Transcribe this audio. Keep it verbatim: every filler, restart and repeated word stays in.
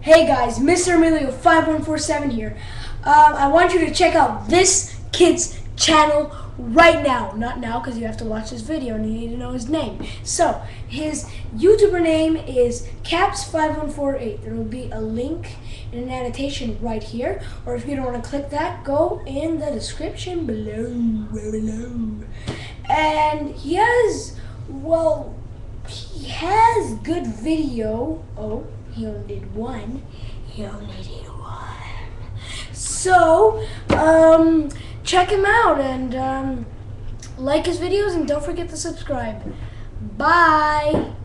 Hey guys, Mister Emilio five one four seven here. Um, I want you to check out this kid's channel right now. Not now, because you have to watch this video and you need to know his name. So, his YouTuber name is Kaps five one four eight. There will be a link and an annotation right here. Or if you don't want to click that, go in the description below. below. And he has, well, he has good video. Oh. He only did one. He only did one. So, um, check him out and um, like his videos and don't forget to subscribe. Bye.